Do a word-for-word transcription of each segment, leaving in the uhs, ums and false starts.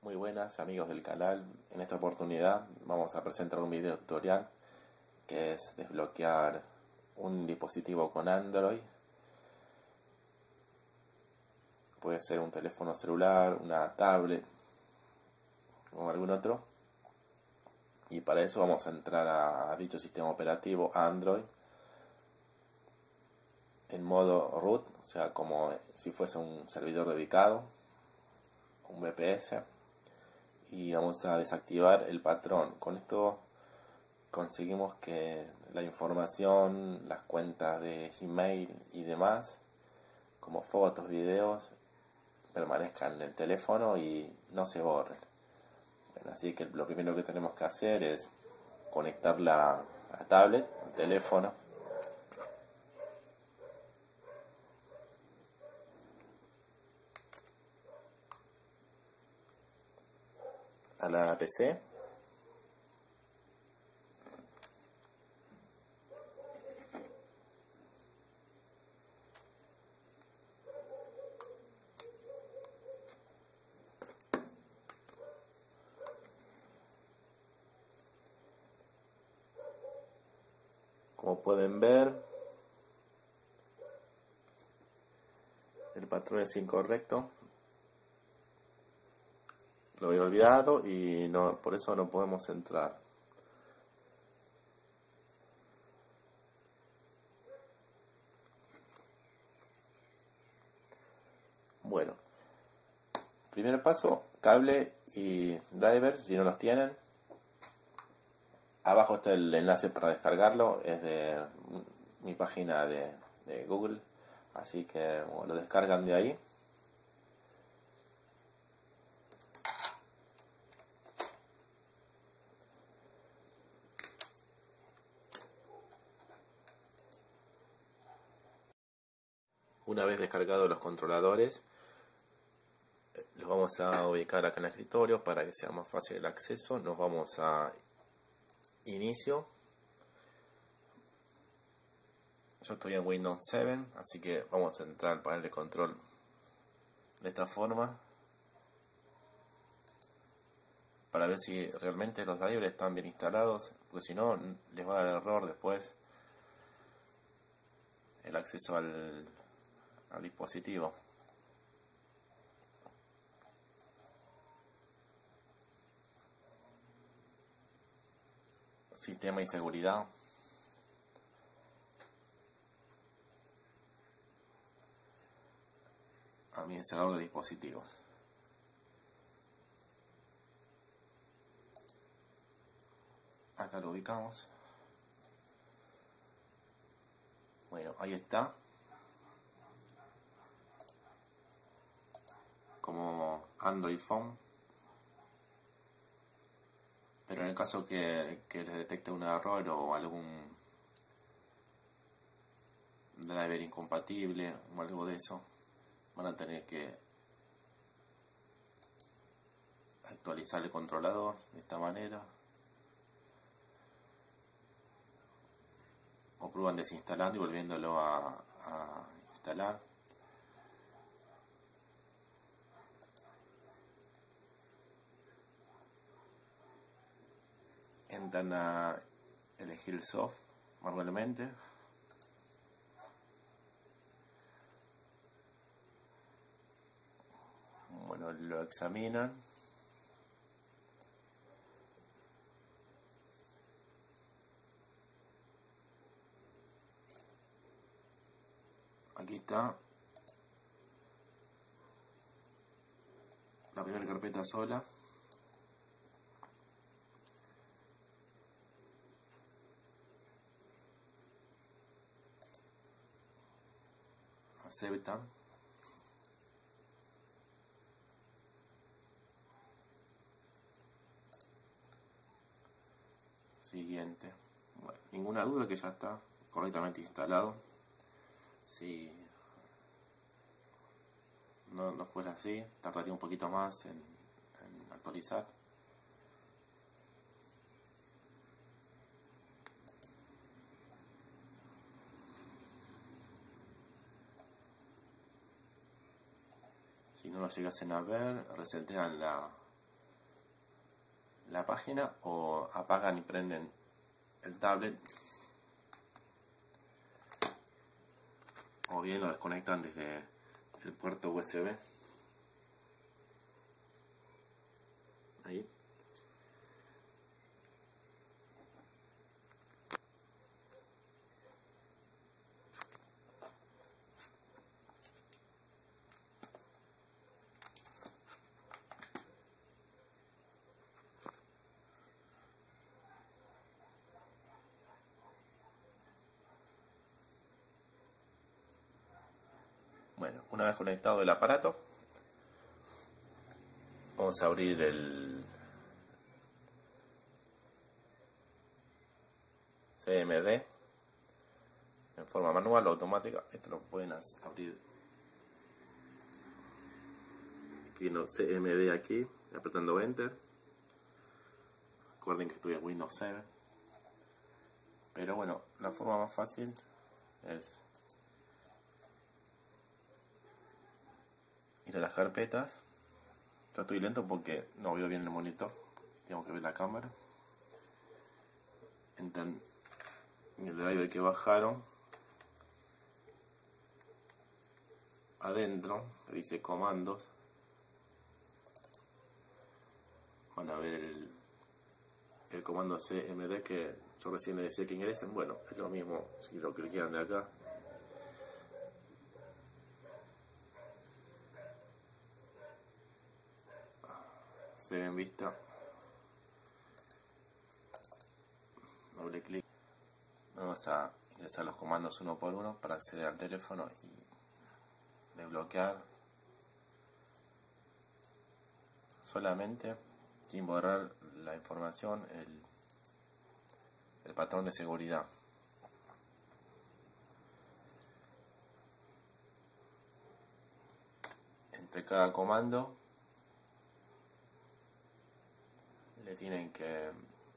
Muy buenas amigos del canal, en esta oportunidad vamos a presentar un video tutorial que es desbloquear un dispositivo con Android. Puede ser un teléfono celular, una tablet o algún otro, y para eso vamos a entrar a dicho sistema operativo Android en modo root, o sea, como si fuese un servidor dedicado, un V P S, y vamos a desactivar el patrón. Con esto conseguimos que la información, las cuentas de Gmail y demás, como fotos, videos, permanezcan en el teléfono y no se borren. Bueno, así que lo primero que tenemos que hacer es conectar la, la tablet, el teléfono, a la P C. Como pueden ver, el patrón es incorrecto. Lo he olvidado y no, por eso no podemos entrar. Bueno, primer paso, cable y driver si no los tienen. Abajo está el enlace para descargarlo, es de mi página de, de Google, así que bueno, lo descargan de ahí. Una vez descargados los controladores, los vamos a ubicar acá en el escritorio para que sea más fácil el acceso. Nos vamos a inicio. Yo estoy en Windows siete, así que vamos a entrar al panel de control de esta forma para ver si realmente los drivers están bien instalados, porque si no les va a dar error después el acceso al, al dispositivo. Sistema y seguridad. Administrador de dispositivos. Acá lo ubicamos. Bueno, ahí está. Como Android Phone. Pero en el caso que, que les detecte un error o algún driver incompatible o algo de eso, van a tener que actualizar el controlador de esta manera, o prueban desinstalando y volviéndolo a, a instalar. Entran a elegir el soft manualmente. Bueno, lo examinan. Aquí está la primera carpeta sola. Aceptan. Siguiente. Bueno, ninguna duda que ya está correctamente instalado. Si no, no fuera así, tardaría un poquito más en, en actualizar. Si no lo llegasen a ver, resetean la, la página o apagan y prenden el tablet, o bien lo desconectan desde el puerto U S B. Ahí. Bueno, una vez conectado el aparato, vamos a abrir el C M D en forma manual o automática. Esto lo pueden abrir escribiendo C M D aquí, apretando Enter. Recuerden que estoy en Windows siete. Pero bueno, la forma más fácil es ir a las carpetas. Yo estoy lento porque no veo bien el monitor, tengo que ver la cámara. Entran en el driver que bajaron, adentro dice comandos, van a ver el, el comando C M D que yo recién les decía que ingresen. Bueno, es lo mismo si lo cliquean de acá. Se ve en vista, doble clic, vamos a ingresar los comandos uno por uno para acceder al teléfono y desbloquear solamente, sin borrar la información, el, el patrón de seguridad. Entre cada comando le tienen que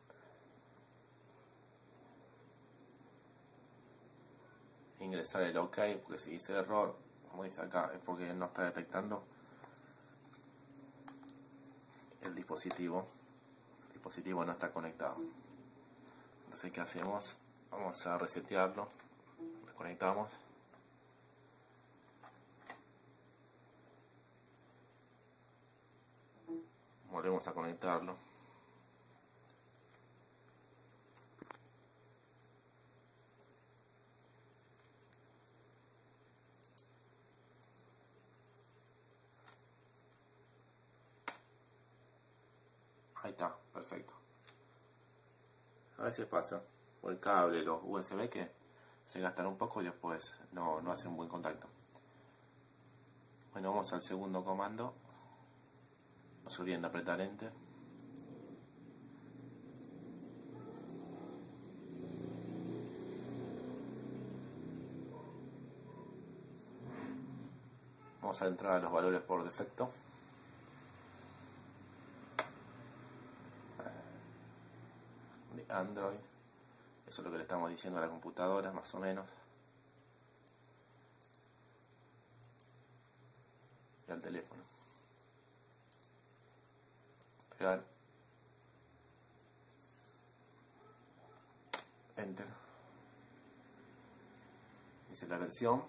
ingresar el OK, porque si dice error, como dice acá, es porque no está detectando el dispositivo. El dispositivo no está conectado. Entonces, ¿qué hacemos? Vamos a resetearlo, reconectamos. Volvemos a conectarlo. Ahí está, perfecto. A veces pasa por el cable, los U S B que se gastan un poco y después no, no hacen buen contacto. Bueno, vamos al segundo comando. No se olviden de apretar Enter. Vamos a entrar a los valores por defecto. De Android. Eso es lo que le estamos diciendo a la computadora, más o menos. Y al teléfono. Pegar. Enter. Dice la versión.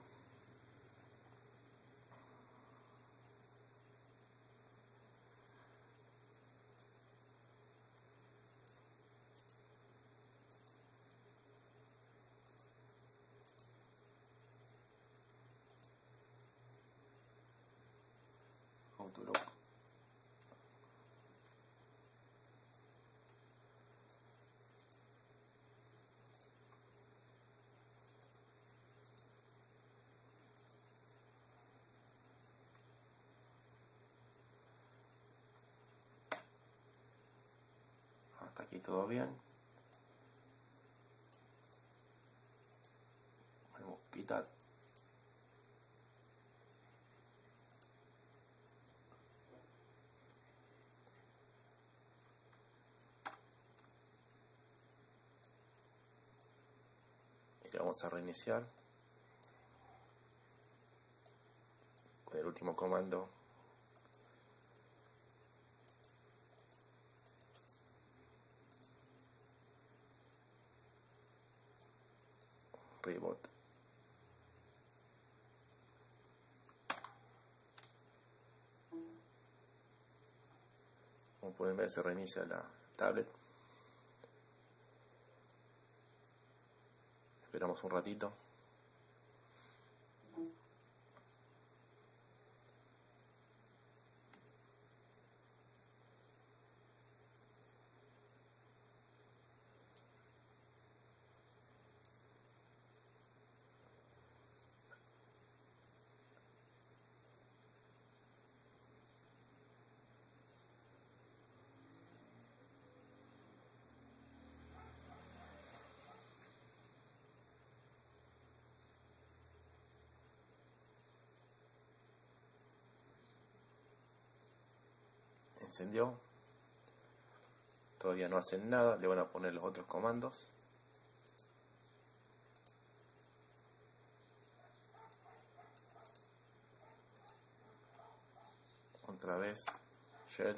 Outlook. Hasta aquí todo bien. Vamos a quitar. Y vamos a reiniciar con el último comando. Reboot. Como pueden ver, se reinicia la tablet. Esperamos un ratito. Encendió. Todavía no hacen nada, le van a poner los otros comandos. Otra vez, shell.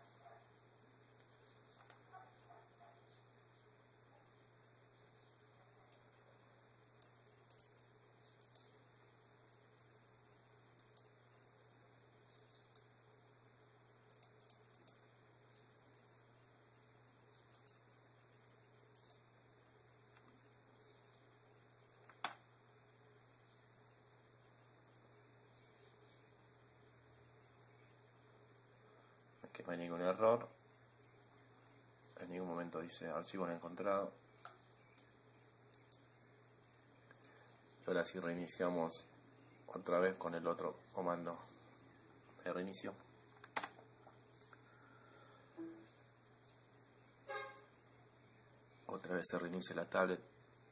Que no hay ningún error, en ningún momento dice archivo no encontrado. Y ahora sí reiniciamos otra vez con el otro comando de reinicio. Otra vez se reinicia la tablet.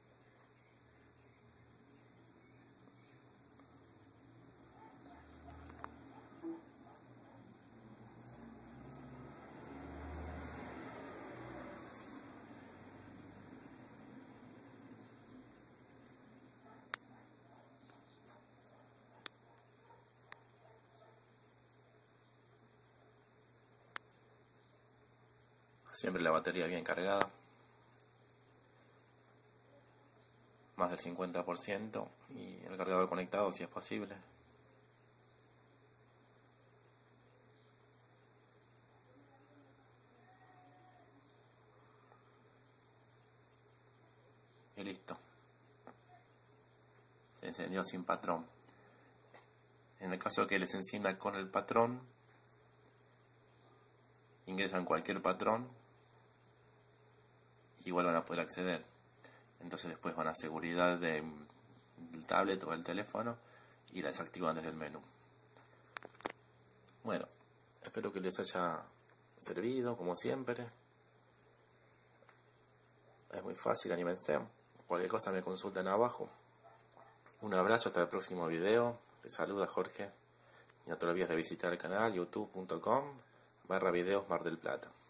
Siempre la batería bien cargada, más del cincuenta por ciento, y el cargador conectado si es posible. Y listo. Se encendió sin patrón. En el caso de que les encienda con el patrón, ingresan cualquier patrón y igual van a poder acceder. Entonces después van a seguridad de, del tablet o del teléfono y la desactivan desde el menú. Bueno, espero que les haya servido, como siempre. Es muy fácil, anímense. Cualquier cosa me consultan abajo. Un abrazo, hasta el próximo video. Te saluda Jorge. Y no te olvides de visitar el canal youtube punto com barra videos Mar del Plata.